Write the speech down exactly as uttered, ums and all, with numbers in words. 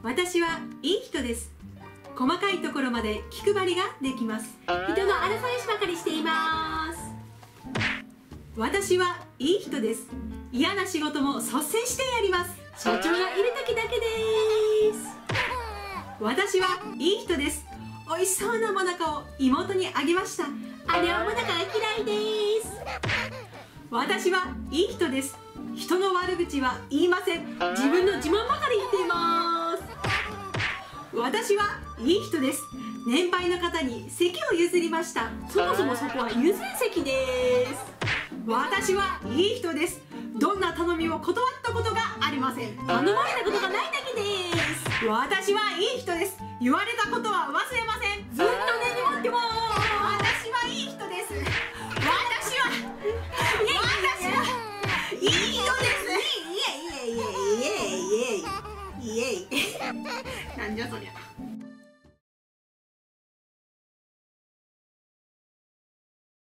私はいい人です。細かいところまで気配りができます。 人の争いしばかりしています。 私はいい人です。嫌な仕事も率先してやります。 社長がいる時だけです。 私はいい人です。美味しそうなもなかを妹にあげました。 姉はもなかが嫌いです。 私はいい人です。人の悪口は言いません。自分の自慢ばかり言っています。私はいい人です。年配の方に席を譲りました。 そもそもそこは優先席です。 私はいい人です。どんな頼みも断ったことがありません。 頼まれたことがないだけです。 私はいい人です。言われたことは忘れません。 ずっと根に持ってます。 私はいい人です。私は私はいい人です。イエイイエイイエイイエイイエイイエイなんじゃそりゃ。